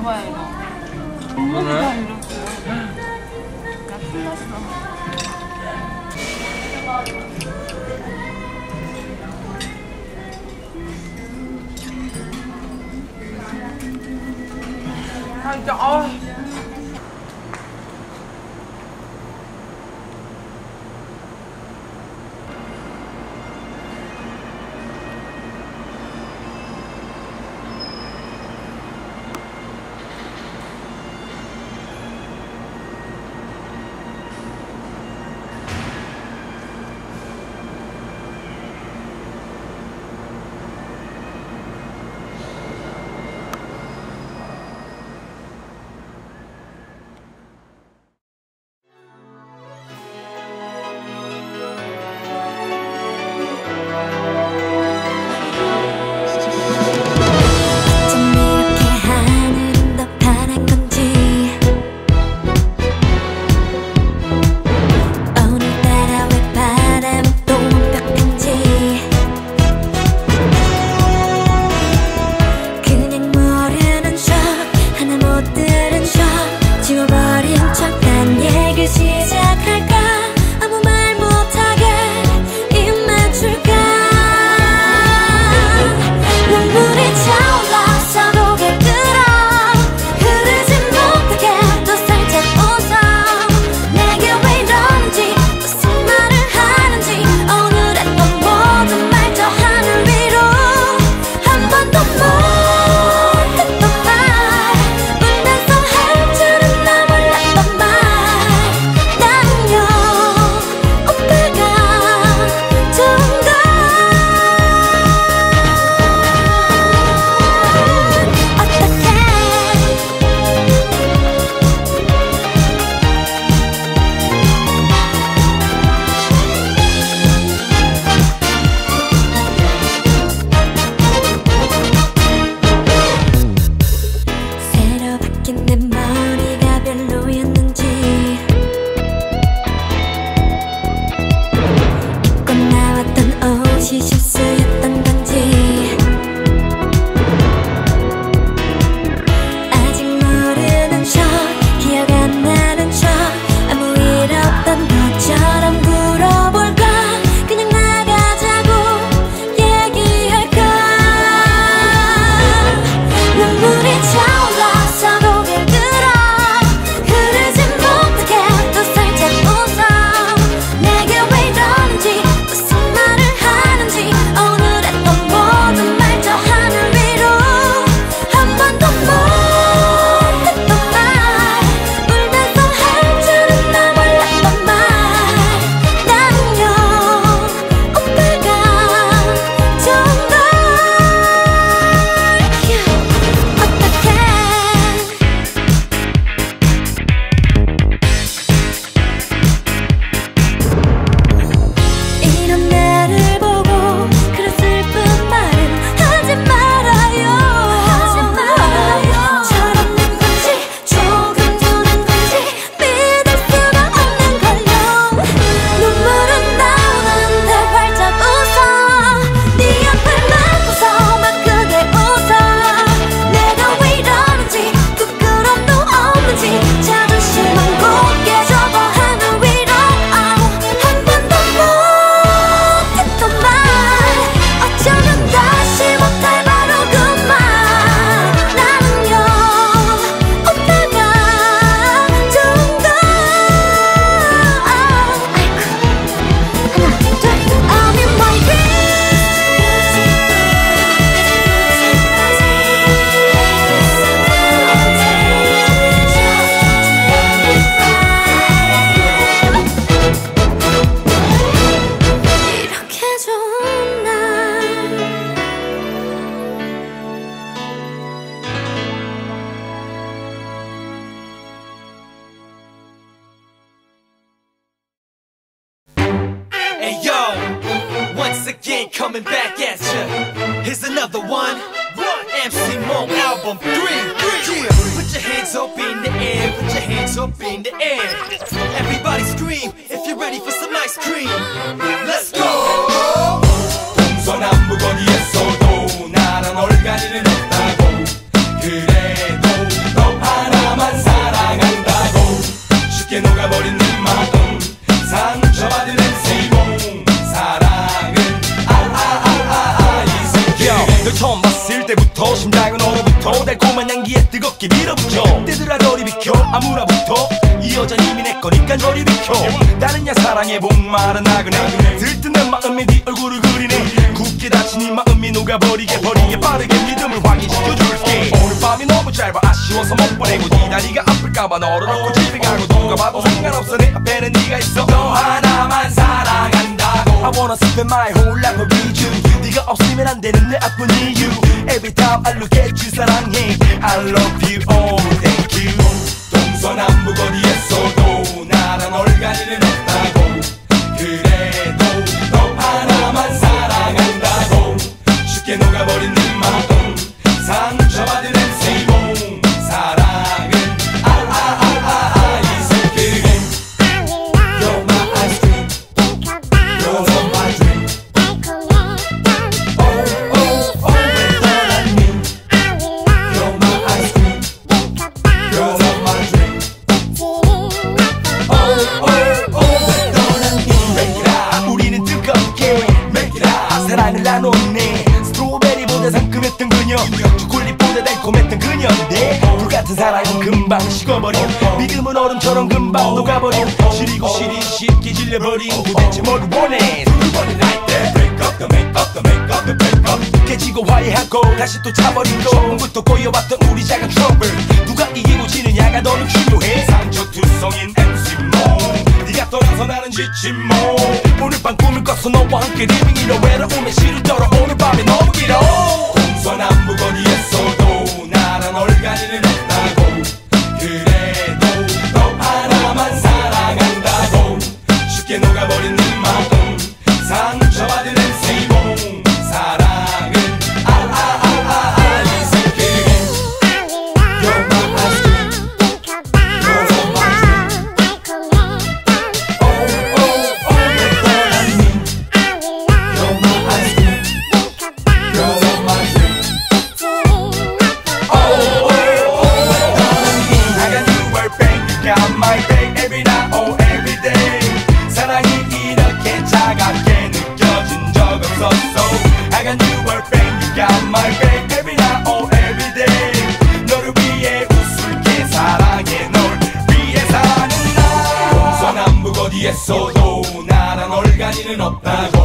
봐봐요 이거. 그래? 다 이렇게. 나 틀렸어. 아 진짜 again, coming back at ya. Here's another one. MC Mo album 3. Yeah. Put your hands up in the air. Put your hands up in the air. Everybody scream if you're ready for some ice cream. Let's go. 동서남북 어디에서도 나란 얼간이는 없다고. 그래도 어떻게 밀어붙여. 때들아 저리 비켜 아무나 붙어. 이 여자 이미 내 거니까 저리 비켜. 다른 야 사랑에 목마른 나그네 들뜨는 마음에 네 얼굴을 그리네. 굳게 닫힌 이 마음이 녹아버리게 빠르게 믿음을 확인시켜줄게. 오늘 밤이 너무 짧아 아쉬워서 못 보내고 네 다리가 아플까봐 너를 얻고 집에 가고 누가 봐도 상관없어 내 앞에는 네가 있어. 너 하나만 사랑한다고 I wanna spend my whole life with you. 네가 없으면 안 되는 내 아픈 이유. Every time I look at you 사랑해 I love you oh thank you. 동서남북 어디에서도 나란 얼간이는 없다고. 그래도 너 하나만 사랑한다고. 쉽게 녹아버린 네 마음 상처받은 MC 몸 사랑은 이슬 그게 You're my ice cream You're my dream 왜 떠났니 You're my ice cream You're my dream 왜 떠났니 Make it up 우리는 뜨겁게 Make it up 사랑을 나눴네. 스트로베리보다 상큼했던 그녀 초콜릿보다 달콤했던 그녀인데 불같은 사랑은 금방 식어버려. 믿음은 얼음처럼 금방 녹아버려. 시리고 시리 쉽게 질려버린 도대체 뭘 원해. 두 번은 날 때 break up the make up the make up the break up. 깨지고 화해하고 다시 또 차버리고 처음부터 꼬여왔던 우리 작은 trouble. 누가 이기고 지느냐가 너는 중요해. 상처투성인 MC 모 네가 떠나서 나는 지친 모. 오늘 밤 꿈을 꿨어 너와 함께 리빙이로 외로움에 시를 떨어. 오늘 밤이 너무 길어. 동서남북 어디에서도 나란 얼간이는 없다고. 그래도 너 하나만 사랑한다고. 쉽게 녹아버린 네 마음 상처받은 MC 몸 사랑은 이슬 그게 You're my ice cream You're my dream 왜 떠났니 You're my ice cream You're my dream I got you where babe you got my babe every night oh every day. 사랑이 이렇게 차갑게 느껴진 적 없었어. I got you where babe you got my babe every night oh every day. 너를 위해 웃을게 사랑해 널 위해 사는 나. 동서남북 어디에서도 나란 얼간이는 없다고.